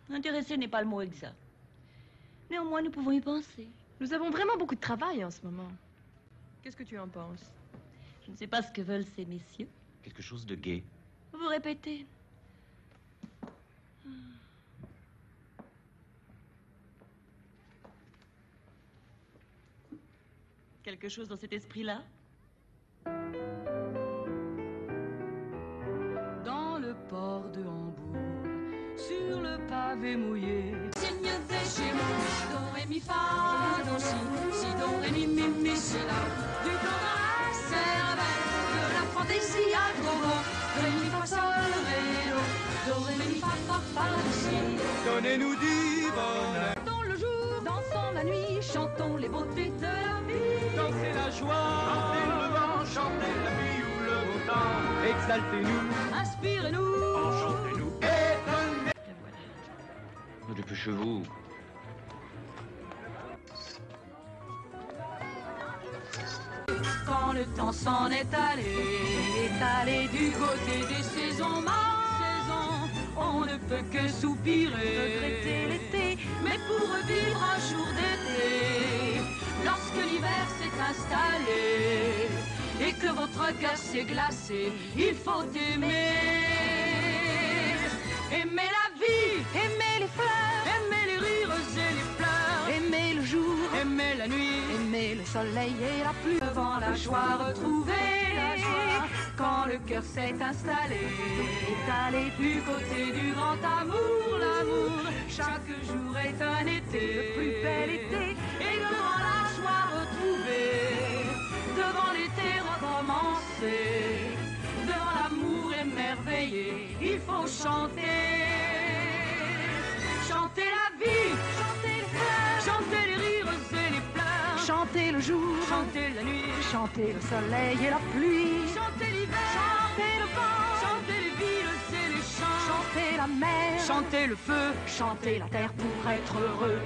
Intéressé n'est pas le mot exact. Néanmoins, nous pouvons y penser. Nous avons vraiment beaucoup de travail en ce moment. Qu'est-ce que tu en penses? Je ne sais pas ce que veulent ces messieurs. Quelque chose de gai. Vous répétez. Quelque chose dans cet esprit-là? Dans le port de Hambourg, sur le pavé mouillé. Signe de chez moi, do, ré, mi, fa, do, si, do, ré, mi, si, la. Du plan dans la cervelle, de la fantaisie à gogo. Ré, mi, fa, sol, ré, do, ré, mi, fa, si. Donnez-nous du bonheur. Dans le jour, dansons la nuit, chantons les beautés de la vie. Dansez la joie, chantez le vent, chantez la pluie ou le beau temps. Exaltez-nous, Inspirez-nous, enchantez-nous et donnez. Et voilà. Dépêchez-vous. quand le temps s'en est allé du côté des saisons saisons, on ne peut que soupirer, regretter l'été, mais pour vivre un jour d'été, lorsque l'hiver s'est installé et que votre cœur s'est glacé, il faut aimer, aimer la vie, aimer les fleurs, aimer les rires et les pleurs, aimer le jour, aimer la nuit, aimer le soleil et la pluie, devant la joie retrouvée, quand le cœur s'est installé, étalé du côté du grand amour, l'amour, chaque jour est un été, le plus bel été, et devant la joie retrouvée, devant l'été recommencé, devant l'amour émerveillé, il faut chanter, chanter la vie, chanter les fleurs, chanter les rires et les pleurs, chanter le jour, chanter la nuit, chanter le soleil et la pluie, chanter l'hiver, chanter le vent, chanter les villes et les champs, chanter la mer, chanter le feu, chanter la terre pour être heureux.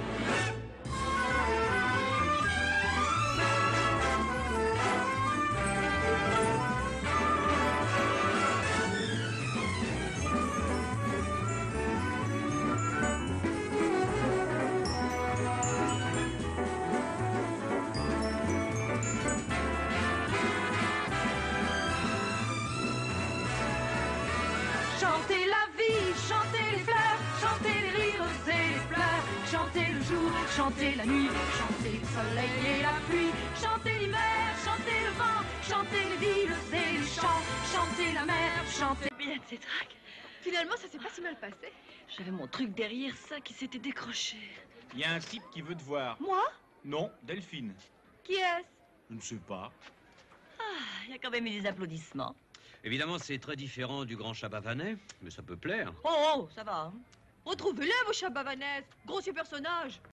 Chanter la vie, chanter les fleurs, chanter les rires et les pleurs, chanter le jour, chanter la nuit, chanter le soleil et la pluie, chanter l'hiver, chanter le vent, chanter les villes et les champs, chanter la mer, chanter... Bien de ces tracs. Finalement, ça s'est pas si mal passé. J'avais mon truc derrière ça qui s'était décroché. Il y a un type qui veut te voir. Moi? Non, Delphine. Qui est-ce? Je ne sais pas. Il y a quand même eu des applaudissements. Évidemment, c'est très différent du grand Chabavanais, mais ça peut plaire. Oh, ça va. Hein. Retrouvez-le, vos Chabavanaises. Grossier personnage.